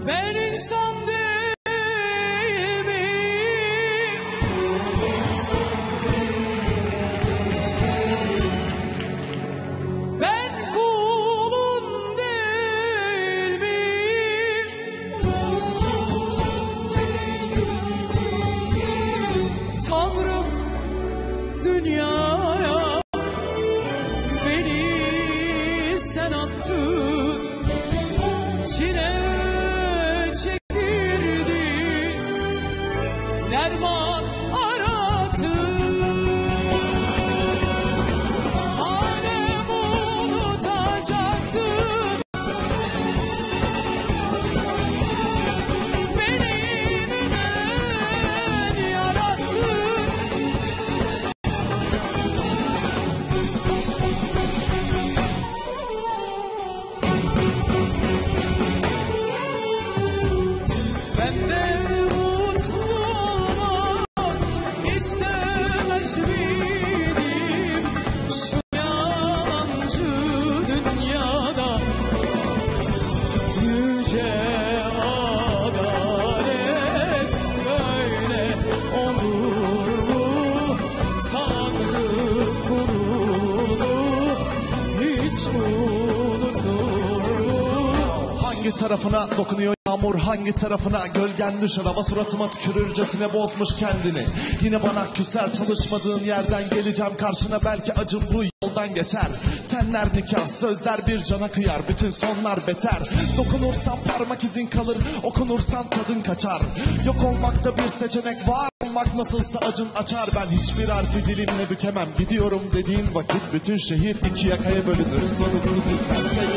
Ben insan değil miyim? Ben kulun değil miyim? Tanrım dünyaya beni sen attın, çile derman arattın. Alem unutacaktın. Beni neden yarattın? Ben de İstemez miydim şu yalancı dünyada? Yüce adalet böyle olur mu? Tanrı kulunu hiç unutur mu? Hangi tarafına dokunuyor yağmur, hangi tarafına gölgen düşer? Hava suratıma tükürürcesine bozmuş kendini. Yine bana küser, çalışmadığın yerden geleceğim karşına, belki acım bu yoldan geçer. Tenler nikah, sözler bir cana kıyar, bütün sonlar beter. Dokunursan parmak izin kalır, okunursan tadın kaçar. Yok olmakta bir seçenek var, olmak nasılsa acın açar. Ben hiçbir harfi dilimle bükemem, gidiyorum dediğin vakit bütün şehir iki yakaya bölünür. Soruksuz isterse